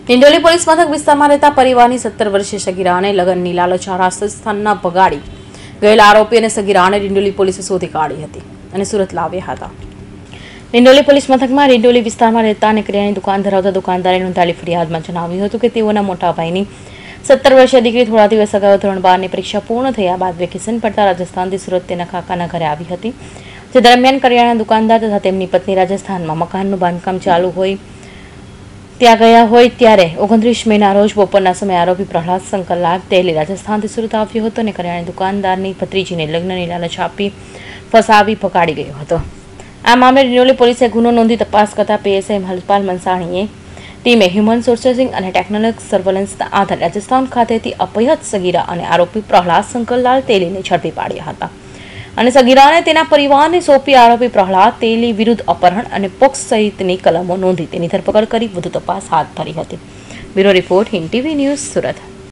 Dindoli police મથક વિસ્તારમાં રહેતા પરિવારની 17 વર્ષીય સગીરાને લગ્નની લાલચ રાજસ્થાનના ભગાડી ગયેલા આરોપી અને સગીરાને ડિંડોલી પોલીસે શોધી કાઢી હતી અને સુરત લાવ્યા હતા। ડિંડોલી પોલીસ મથકમાં ડિંડોલી વિસ્તારમાં રહેતા અને કરિયાણાની દુકાન ધરાવતા દુકાનદારે નોંધાયેલી ફરિયાદમાં જણાવ્યું હતું કે તેઓના મોટા ભાઈની 17 વર્ષીય દીકરી થોડા દિવસ અગાઉ ધોરણ 12 ની પરીક્ષા પૂર્ણ થયા બાદ વેકેશન પડતા રાજસ્થાનથી સુરત તેના કાકાના ઘરે આવી હતી, જે દરમિયાન કરિયાણા દુકાનદાર તથા તેમની પત્ની રાજસ્થાનમાં મકાનનું બાંધકામ ચાલુ હોય ત્યાં ગયા હોય ત્યારે 29 મેના રોજ બપોરના સમયે આરોપી પ્રહલાદ શંકરલાલ તેલી રાજસ્થાનથી સુરત આવ્યો હતો અને કરિયાણા દુકાનદારની ભત્રીજીને લગ્નની લાલચ આપી ફસાવી ભગાડી ગયો હતો। આ મામલે ડિંડોલી પોલીસે ગુનો નોંધી તપાસ કરતા પીએસઆઈ હરપાલ મંસાણીએ ટીમે હ્યુમન સોર્સિંગ અને ટેકનોલોજી સર્વેલન્સના આધારે રાજસ્થાન ખાતેથી અપહૃત સગીરા અને આરોપી પ્રહલાદ શંકરલાલ તેલીને ઝડપી પાડ્યા હતા અને સગીરાને તેના પરિવારને સોંપી આરોપી પ્રહલાદ તેલી વિરુદ્ધ અપહરણ અને પોક્સ સહિતની કલમો નોંધી તેની ધરપકડ કરી વધુ તપાસ હાથ ધરી હતી। Bureau report Hind TV news Surat.